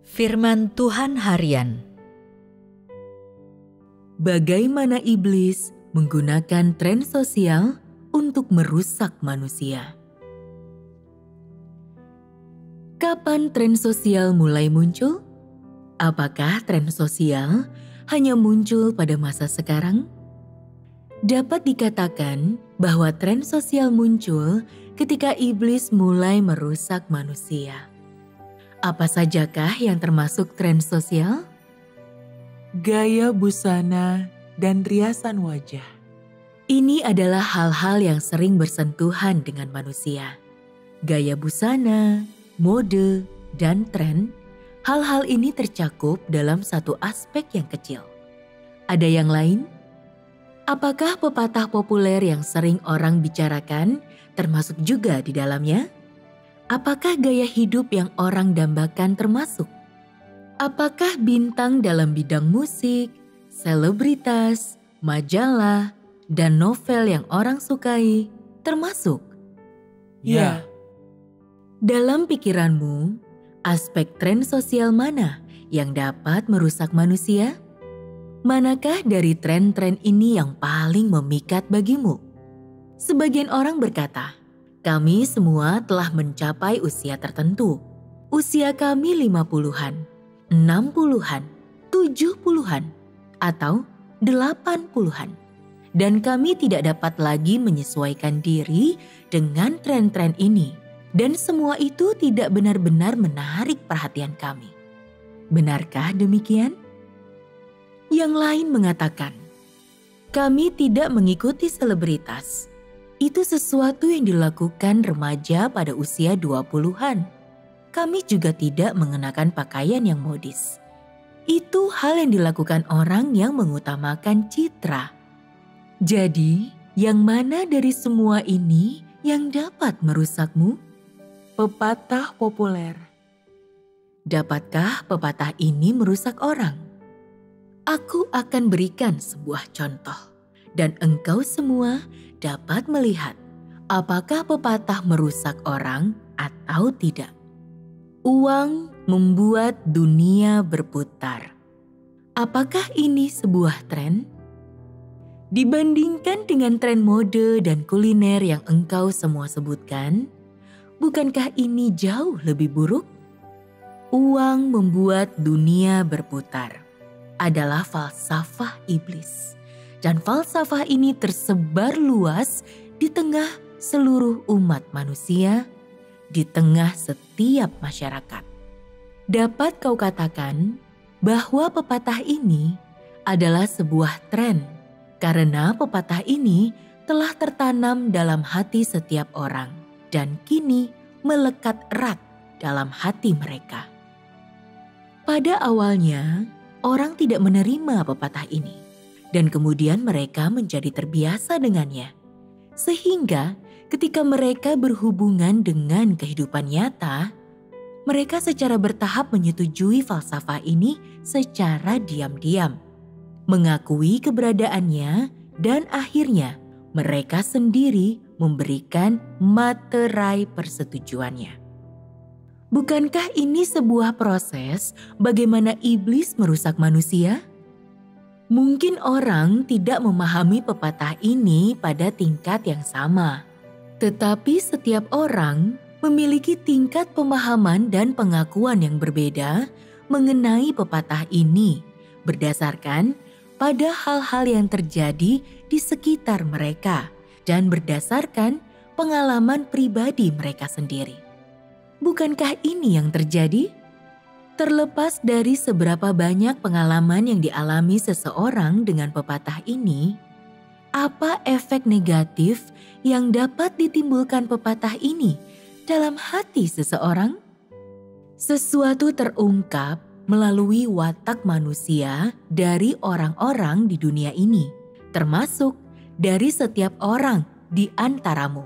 Firman Tuhan Harian. Bagaimana iblis menggunakan tren sosial untuk merusak manusia? Kapan tren sosial mulai muncul? Apakah tren sosial hanya muncul pada masa sekarang? Dapat dikatakan bahwa tren sosial muncul ketika iblis mulai merusak manusia. Apa sajakah yang termasuk tren sosial? Gaya busana dan riasan wajah. Ini adalah hal-hal yang sering bersentuhan dengan manusia. Gaya busana, mode, dan tren, hal-hal ini tercakup dalam satu aspek yang kecil. Ada yang lain? Apakah pepatah populer yang sering orang bicarakan termasuk juga di dalamnya? Apakah gaya hidup yang orang dambakan termasuk? Apakah bintang dalam bidang musik, selebritas, majalah, dan novel yang orang sukai termasuk? Ya. Dalam pikiranmu, aspek tren sosial mana yang dapat merusak manusia? Manakah dari tren-tren ini yang paling memikat bagimu? Sebagian orang berkata, kami semua telah mencapai usia tertentu. Usia kami 50-an, 60-an, 70-an, atau 80-an. Dan kami tidak dapat lagi menyesuaikan diri dengan tren-tren ini. Dan semua itu tidak benar-benar menarik perhatian kami. Benarkah demikian? Yang lain mengatakan, kami tidak mengikuti selebritas. Itu sesuatu yang dilakukan remaja pada usia 20-an. Kami juga tidak mengenakan pakaian yang modis. Itu hal yang dilakukan orang yang mengutamakan citra. Jadi, yang mana dari semua ini yang dapat merusakmu? Pepatah populer. Dapatkah pepatah ini merusak orang? Aku akan berikan sebuah contoh. Dan engkau semua dapat melihat apakah pepatah merusak orang atau tidak. Uang membuat dunia berputar. Apakah ini sebuah tren? Dibandingkan dengan tren mode dan kuliner yang engkau semua sebutkan, bukankah ini jauh lebih buruk? Uang membuat dunia berputar adalah falsafah iblis. Dan falsafah ini tersebar luas di tengah seluruh umat manusia, di tengah setiap masyarakat. Dapat kau katakan bahwa pepatah ini adalah sebuah tren, karena pepatah ini telah tertanam dalam hati setiap orang dan kini melekat erat dalam hati mereka. Pada awalnya, orang tidak menerima pepatah ini. Dan kemudian mereka menjadi terbiasa dengannya. Sehingga ketika mereka berhubungan dengan kehidupan nyata, mereka secara bertahap menyetujui falsafah ini secara diam-diam. Mengakui keberadaannya dan akhirnya mereka sendiri memberikan materai persetujuannya. Bukankah ini sebuah proses bagaimana iblis merusak manusia? Mungkin orang tidak memahami pepatah ini pada tingkat yang sama. Tetapi setiap orang memiliki tingkat pemahaman dan pengakuan yang berbeda mengenai pepatah ini berdasarkan pada hal-hal yang terjadi di sekitar mereka dan berdasarkan pengalaman pribadi mereka sendiri. Bukankah ini yang terjadi? Terlepas dari seberapa banyak pengalaman yang dialami seseorang dengan pepatah ini, apa efek negatif yang dapat ditimbulkan pepatah ini dalam hati seseorang? Sesuatu terungkap melalui watak manusia dari orang-orang di dunia ini, termasuk dari setiap orang di antaramu.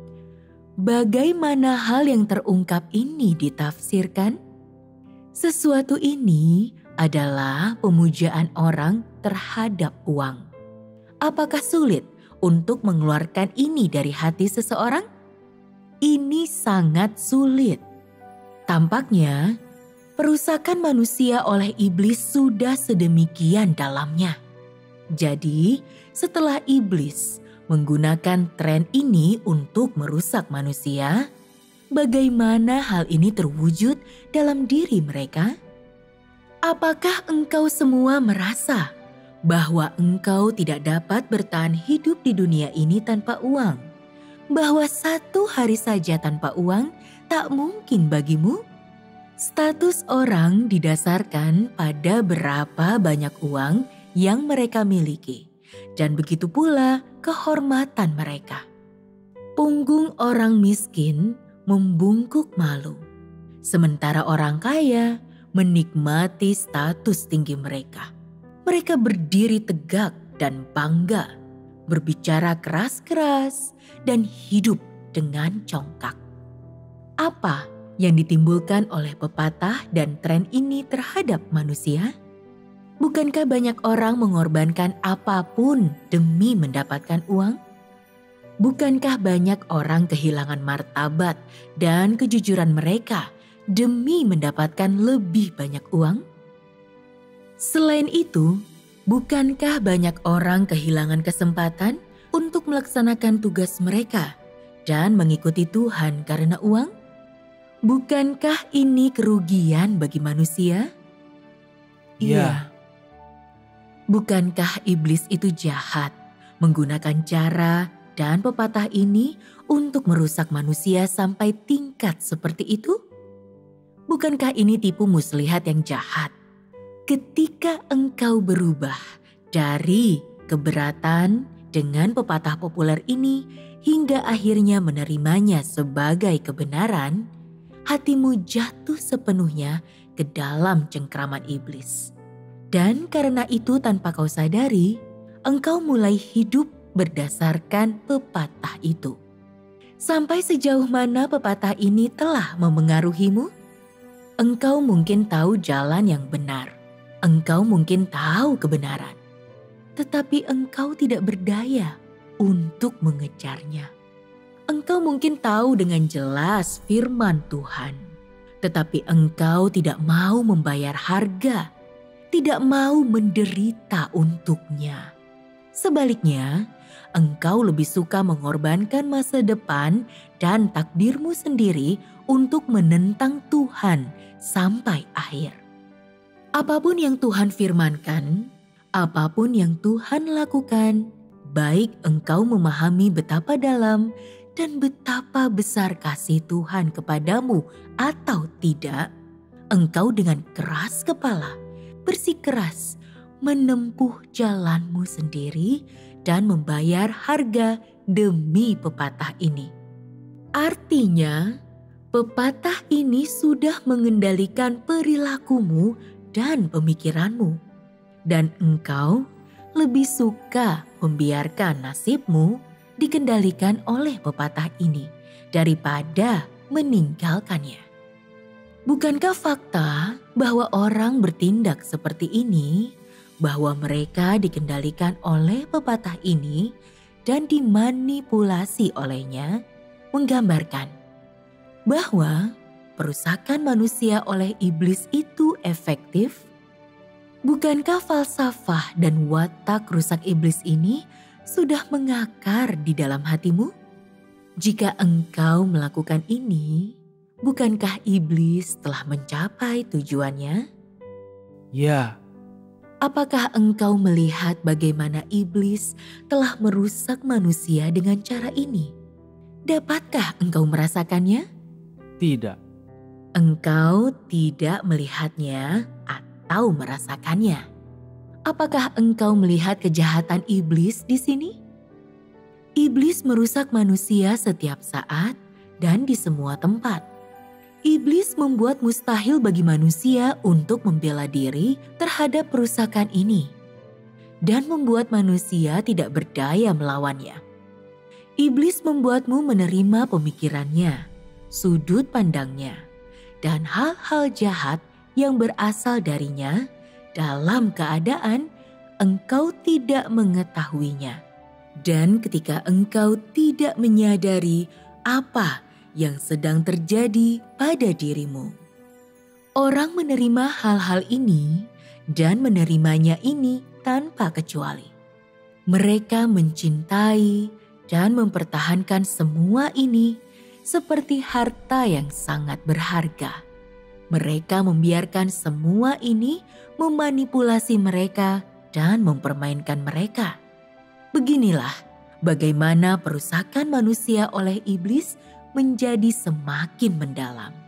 Bagaimana hal yang terungkap ini ditafsirkan? Sesuatu ini adalah pemujaan orang terhadap uang. Apakah sulit untuk mengeluarkan ini dari hati seseorang? Ini sangat sulit. Tampaknya Perusakan manusia oleh iblis sudah sedemikian dalamnya. Jadi, setelah iblis menggunakan tren ini untuk merusak manusia, bagaimana hal ini terwujud dalam diri mereka? Apakah engkau semua merasa bahwa engkau tidak dapat bertahan hidup di dunia ini tanpa uang? Bahwa satu hari saja tanpa uang tak mungkin bagimu? Status orang didasarkan pada berapa banyak uang yang mereka miliki, dan begitu pula kehormatan mereka. Punggung orang miskin membungkuk malu, sementara orang kaya menikmati status tinggi mereka. Mereka berdiri tegak dan bangga, berbicara keras-keras, dan hidup dengan congkak. Apa yang ditimbulkan oleh pepatah dan tren ini terhadap manusia? Bukankah banyak orang mengorbankan apapun demi mendapatkan uang? Bukankah banyak orang kehilangan martabat dan kejujuran mereka demi mendapatkan lebih banyak uang? Selain itu, bukankah banyak orang kehilangan kesempatan untuk melaksanakan tugas mereka dan mengikuti Tuhan karena uang? Bukankah ini kerugian bagi manusia? Iya. Bukankah iblis itu jahat, menggunakan cara dan pepatah ini untuk merusak manusia sampai tingkat seperti itu? Bukankah ini tipu muslihat yang jahat? Ketika engkau berubah dari keberatan dengan pepatah populer ini hingga akhirnya menerimanya sebagai kebenaran, hatimu jatuh sepenuhnya ke dalam cengkraman iblis. Dan karena itu tanpa kau sadari, engkau mulai hidup berdasarkan pepatah itu. Sampai sejauh mana pepatah ini telah memengaruhimu? Engkau mungkin tahu jalan yang benar. Engkau mungkin tahu kebenaran. Tetapi engkau tidak berdaya untuk mengejarnya. Engkau mungkin tahu dengan jelas firman Tuhan, tetapi engkau tidak mau membayar harga, tidak mau menderita untuknya. Sebaliknya, engkau lebih suka mengorbankan masa depan dan takdirmu sendiri untuk menentang Tuhan sampai akhir. Apapun yang Tuhan firmankan, apapun yang Tuhan lakukan, baik engkau memahami betapa dalam dan betapa besar kasih Tuhan kepadamu atau tidak, engkau dengan keras kepala, bersikeras menempuh jalanmu sendiri dan membayar harga demi pepatah ini. Artinya, pepatah ini sudah mengendalikan perilakumu dan pemikiranmu, dan engkau lebih suka membiarkan nasibmu dikendalikan oleh pepatah ini daripada meninggalkannya. Bukankah fakta bahwa orang bertindak seperti ini, bahwa mereka dikendalikan oleh pepatah ini dan dimanipulasi olehnya, menggambarkan bahwa perusakan manusia oleh iblis itu efektif? Bukankah falsafah dan watak rusak iblis ini sudah mengakar di dalam hatimu? Jika engkau melakukan ini, bukankah iblis telah mencapai tujuannya? Ya. Apakah engkau melihat bagaimana iblis telah merusak manusia dengan cara ini? Dapatkah engkau merasakannya? Tidak. Engkau tidak melihatnya atau merasakannya. Apakah engkau melihat kejahatan iblis di sini? Iblis merusak manusia setiap saat dan di semua tempat. Iblis membuat mustahil bagi manusia untuk membela diri terhadap perusakan ini dan membuat manusia tidak berdaya melawannya. Iblis membuatmu menerima pemikirannya, sudut pandangnya, dan hal-hal jahat yang berasal darinya dalam keadaan engkau tidak mengetahuinya. Dan ketika engkau tidak menyadari apa yang sedang terjadi pada dirimu. Orang menerima hal-hal ini dan menerimanya ini tanpa kecuali. Mereka mencintai dan mempertahankan semua ini seperti harta yang sangat berharga. Mereka membiarkan semua ini memanipulasi mereka dan mempermainkan mereka. Beginilah bagaimana perusakan manusia oleh iblis menjadi semakin mendalam.